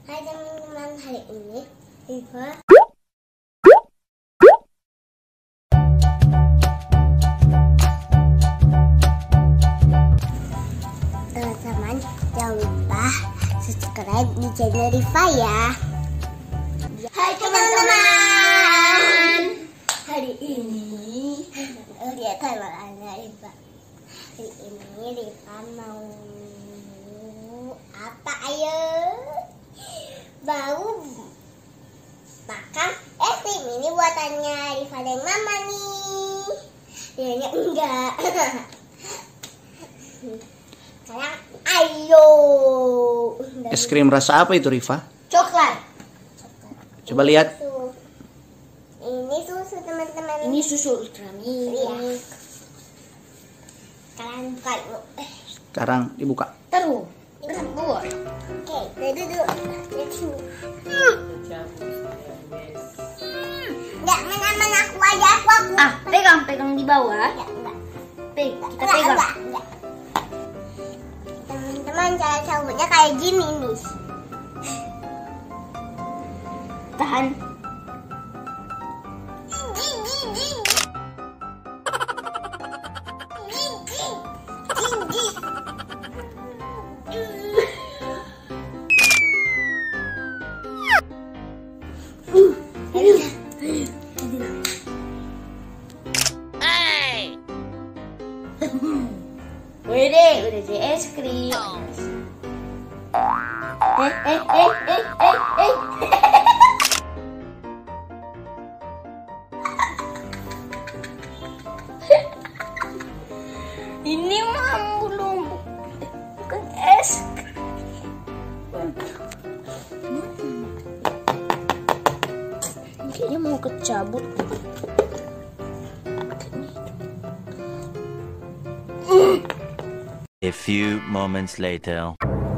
Hai teman-teman, hari ini Riva teman-teman jangan lupa subscribe di channel Riva ya. Hai teman-teman, hari ini lihat makanannya Riva. Hari ini Riva mau apa? Ayo, mau makan es krim. Ini buatannya Riva dan Mama nih. Dianya enggak. Sekarang ayo. Es krim rasa apa itu, Riva? Coklat. Coba lihat. Ini susu teman-teman. Ini susu Ultramilk. Iya. Kalian buka dulu. Sekarang dibuka. Terus buat. Oke, duduk. Enggak, mana aku aja, aku. Ah, pegang di bawah. Enggak. Kita pegang. Enggak. Teman-teman, cara cabutnya kayak gini nih. Tahan. Udah deh es krim. Ini mah belum bukan es krim. Kayaknya mau kecabut. A few moments later.